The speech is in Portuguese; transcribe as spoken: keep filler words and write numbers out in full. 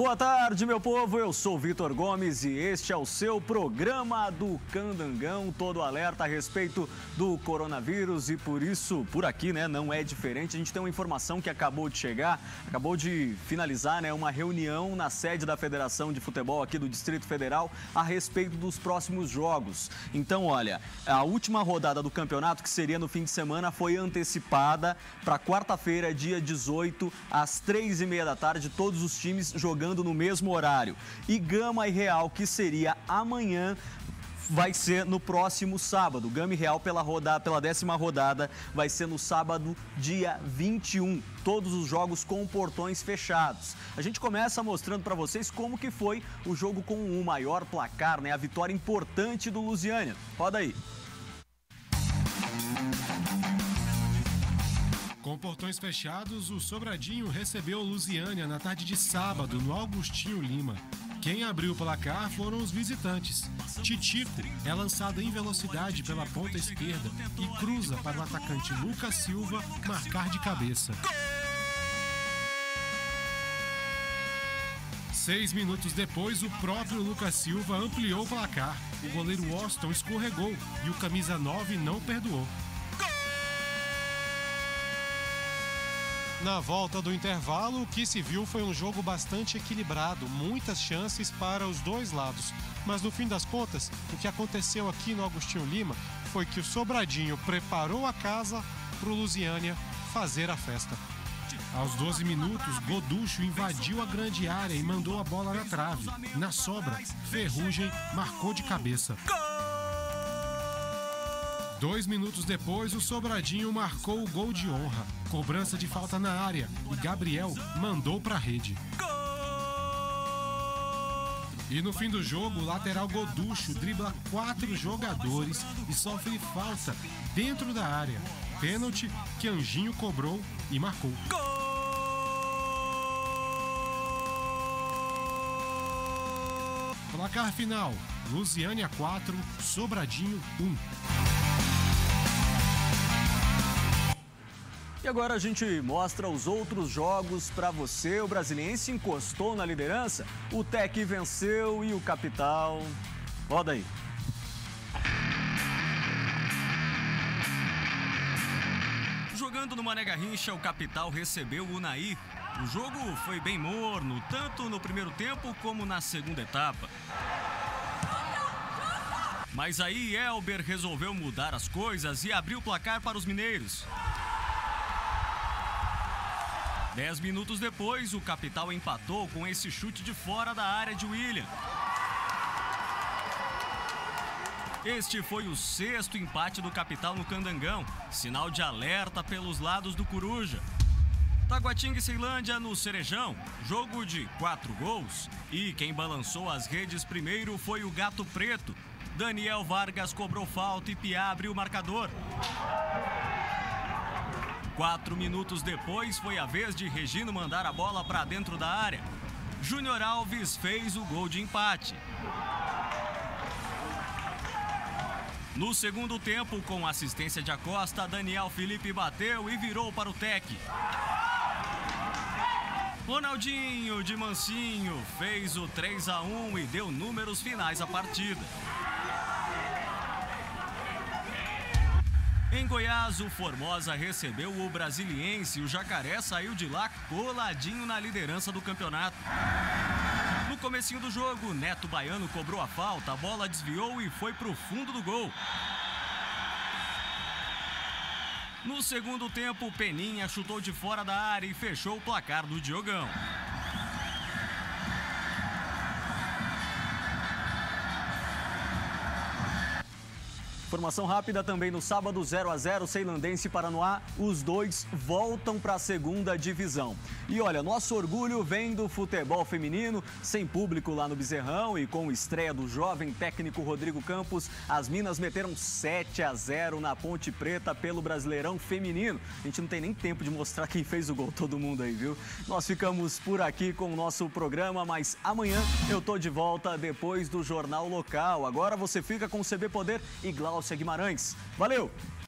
Boa tarde, meu povo. Eu sou Vitor Gomes e este é o seu programa do Candangão, todo alerta a respeito do coronavírus e por isso, por aqui, né, não é diferente. A gente tem uma informação que acabou de chegar, acabou de finalizar, né, uma reunião na sede da Federação de Futebol aqui do Distrito Federal a respeito dos próximos jogos. Então, olha, a última rodada do campeonato, que seria no fim de semana, foi antecipada para quarta-feira, dia dezoito, às três e meia da tarde, todos os times jogando no mesmo horário. E Gama e Real, que seria amanhã, vai ser no próximo sábado. Gama e Real pela, rodada, pela décima rodada vai ser no sábado, dia vinte e um. Todos os jogos com portões fechados. A gente começa mostrando para vocês como que foi o jogo com o maior placar, né? A vitória importante do Lusiânia. Roda aí. Com portões fechados, o Sobradinho recebeu o Lusiânia na tarde de sábado, no Augustinho Lima. Quem abriu o placar foram os visitantes. Titico é lançado em velocidade pela ponta esquerda e cruza para o atacante Lucas Silva marcar de cabeça. Seis minutos depois, o próprio Lucas Silva ampliou o placar. O goleiro Washington escorregou e o camisa nove não perdoou. Na volta do intervalo, o que se viu foi um jogo bastante equilibrado, muitas chances para os dois lados. Mas no fim das contas, o que aconteceu aqui no Augustinho Lima foi que o Sobradinho preparou a casa para o Lusiânia fazer a festa. Aos doze minutos, Goducho invadiu a grande área e mandou a bola na trave. Na sobra, Ferrugem marcou de cabeça. Dois minutos depois, o Sobradinho marcou o gol de honra. Cobrança de falta na área e Gabriel mandou para a rede. E no fim do jogo, o lateral Goducho dribla quatro jogadores e sofre falta dentro da área. Pênalti que Anjinho cobrou e marcou. Placar final: Lusiânia quatro, Sobradinho um. E agora a gente mostra os outros jogos para você. O Brasiliense encostou na liderança, o Tec venceu e o Capital... Roda aí. Jogando no Mané Garrincha, o Capital recebeu o Unaí. O jogo foi bem morno, tanto no primeiro tempo como na segunda etapa. Mas aí Elber resolveu mudar as coisas e abriu o placar para os mineiros. Dez minutos depois, o Capital empatou com esse chute de fora da área de William. Este foi o sexto empate do Capital no Candangão, sinal de alerta pelos lados do Coruja. Taguatinga e Ceilândia no Cerejão, jogo de quatro gols. E quem balançou as redes primeiro foi o Gato Preto. Daniel Vargas cobrou falta e Piá abriu o marcador. Quatro minutos depois, foi a vez de Regino mandar a bola para dentro da área. Júnior Alves fez o gol de empate. No segundo tempo, com assistência de Acosta, Daniel Felipe bateu e virou para o Tec. Ronaldinho de Mansinho fez o três a um e deu números finais à partida. Em Goiás, o Formosa recebeu o Brasiliense e o Jacaré saiu de lá coladinho na liderança do campeonato. No comecinho do jogo, Neto Baiano cobrou a falta, a bola desviou e foi para o fundo do gol. No segundo tempo, Peninha chutou de fora da área e fechou o placar do Diogão. Informação rápida também no sábado, zero a zero, Ceilandense e Paranoá. Os dois voltam para a segunda divisão. E olha, nosso orgulho vem do futebol feminino, sem público lá no Bezerrão e com estreia do jovem técnico Rodrigo Campos, as Minas meteram sete a zero na Ponte Preta pelo Brasileirão Feminino. A gente não tem nem tempo de mostrar quem fez o gol, todo mundo aí, viu? Nós ficamos por aqui com o nosso programa, mas amanhã eu tô de volta depois do Jornal Local. Agora você fica com o C B Poder e Glaucia Guimarães. Valeu!